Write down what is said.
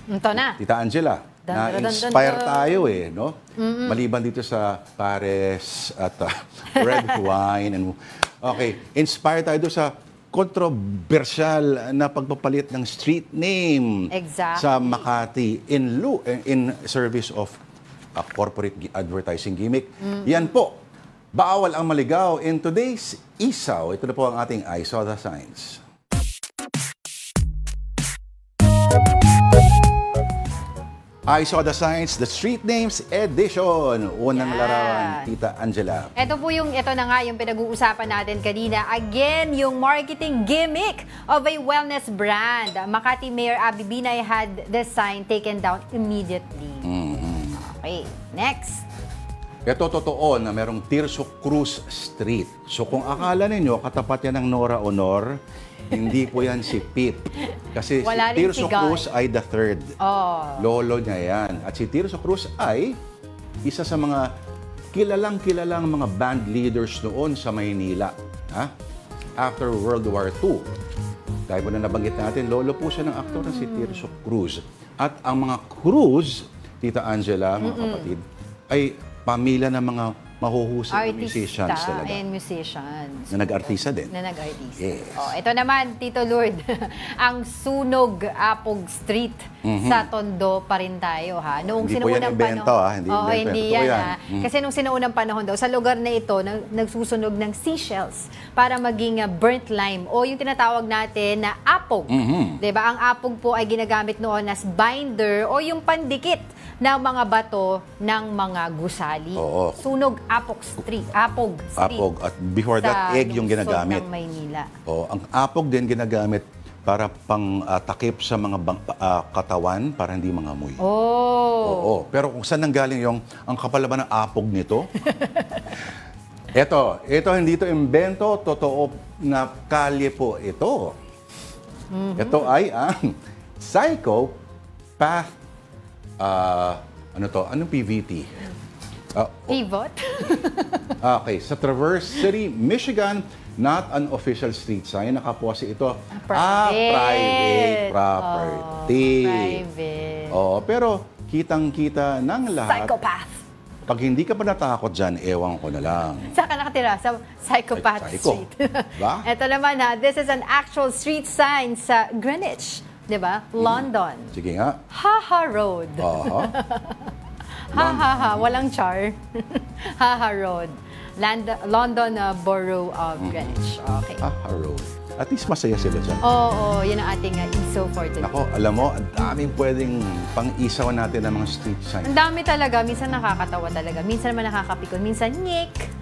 Ito na. Tita Angela, na-inspire tayo eh, no? Maliban dito sa Pares at red wine. Okay, inspired tayo doon sa kontrobersyal na pagpapalit ng street name sa Makati in service of a corporate advertising gimmick. Yan po, bawal ang maligaw in today's isaw. Ito na po ang ating I Saw the Signs. I Saw the Signs, the Street Names Edition. Unang larawan, Tita Angela. Ito na nga yung pinag-uusapan natin kanina. Again, yung marketing gimmick of a wellness brand. Makati Mayor Abby Binay had the sign taken down immediately. Okay, next. Ito totoo na merong Tirso Cruz Street. So kung akala ninyo katapat yan ng Nora Honor, hindi po yan si Pip. Kasi wala si Tirso Cruz ay the third. Lolo niya yan. At si Tirso Cruz ay isa sa mga kilalang mga band leaders noon sa Maynila. After World War II. Dahil po na nabanggit natin, lolo po siya ng aktor na si Tirso Cruz. At ang mga Cruz, Tita Angela, mga kapatid, ay pamilya ng mga mahuhusay na musicians talaga. And musicians. Na nag-artista din. Na nag-artista. Yes. Ito naman, Tito Lord, ang Sunog Apog Street sa Tondo pa rin tayo, ha? Noong hindi po yan invento, ha? Hindi yan. Kasi nung sinuunang panahon daw, sa lugar na ito, nagsusunog ng seashells para maging burnt lime o yung tinatawag natin na apog. Diba? Ang apog po ay ginagamit noon as binder o yung pandikit ng mga bato ng mga gusali. Sunog Apog Street. Apog. At before that, egg yung ginagamit. Ng Maynila. Ang apog din ginagamit para pang takip sa mga katawan para hindi mangamoy. Pero kung saan nanggaling yung ang kapal ba ng apog nito? Ito hindi ito invento, totoo na kalye po ito. Ito ay ang Psychopath. Anong PVT? Pivot? Okay, sa Traverse City, Michigan, not an official street sign. Nakaposi ito. Private property. Private. Pero kitang-kita ng lahat. Psychopath. Pag hindi ka pa natakot dyan, ewan ko na lang. Saan ka nakatira? Sa Psychopath Street. Ba? Ito naman this is an actual street sign sa Greenwich. Diba? London. Sige nga. Haha Road. Walang char. Haha Road. London Borough of Greenwich. Okay. Haha Road. At least masaya sila dyan. Yun ang ating iso for today. Nako, alam mo, ang daming pwedeng pang-isaw natin ng mga street signs. Ang dami talaga. Minsan nakakatawa talaga. Minsan naman nakakapikon. Minsan, nyek.